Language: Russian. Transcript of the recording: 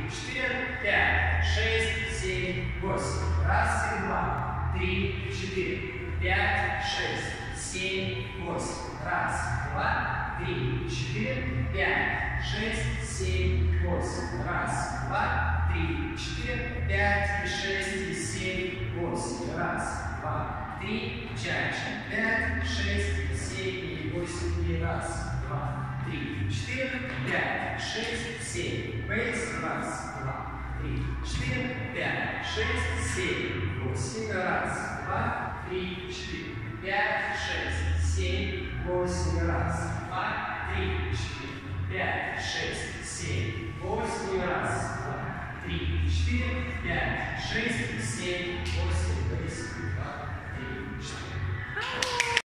4, 5, 6, 7, 8. Раз и два. 3, 4, 5, 6, 7, 8. Раз, два, 3, 4, 5, 6, 7, 8. Раз, два, 3, 4, 5, 6, 7, 8. Раз, два, 3, 4, 5, 6, 7, 8. Раз, два, 3, 4, 5, 6, 7. Бейс. Раз, два, 3, 4, 5, 6, 7, 8. Раз, два, 3, 4, 5, 6, 7, 8. Раз, два, 3, 4, 5, 6, 7, 8. Раз, два, 3, 4, 5, 6, 7, 8. Бейс. 2, 3, 4.